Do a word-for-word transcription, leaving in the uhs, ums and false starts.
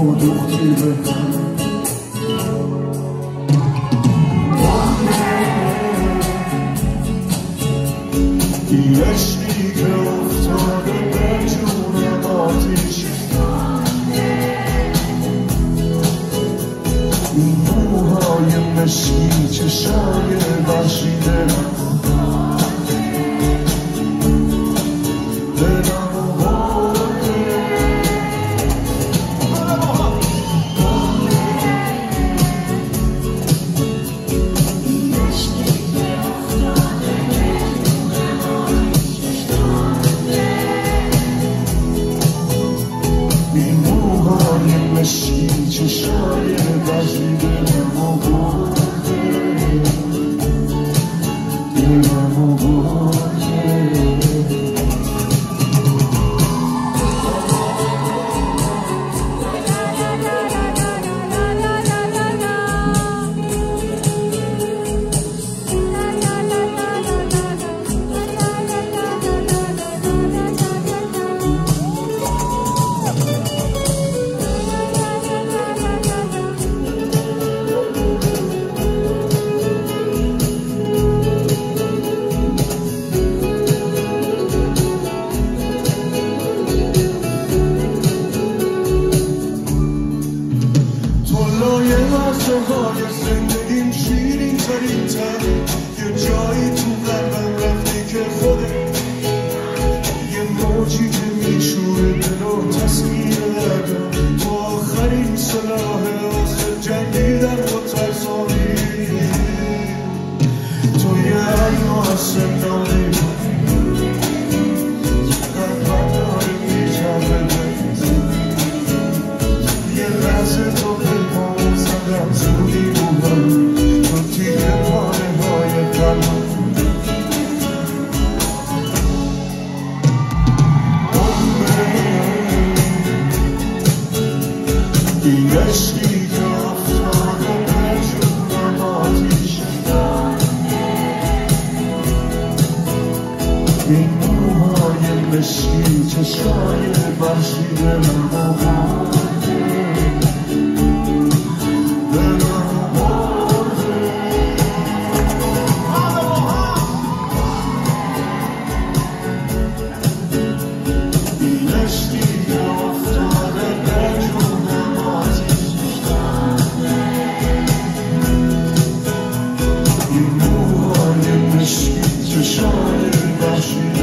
و دوختی بهتر. این عشقی که افتاده به جونم آتیش، این موهای مشکی چشای وحشی دلم مشکی چشای وحشی دلمو برده، دلمو برده. های زندگیم شیرین ترین تر، یه جایی تو قلبم رفتی که خودت، یه موجی که میشوره دل و تسکیر دردم، تو آخرین سلاح آخر جنگیدن با ترسانی، تو یه الماس زندانی قلبم داره میجرده، یه لحظه تو بپام زدم زودی بودم تو تیه پاره های قلبم. این عشقی که افتاده به جونم آتیش، این موهای مشکی چشای وحشی دلم برده، Shine,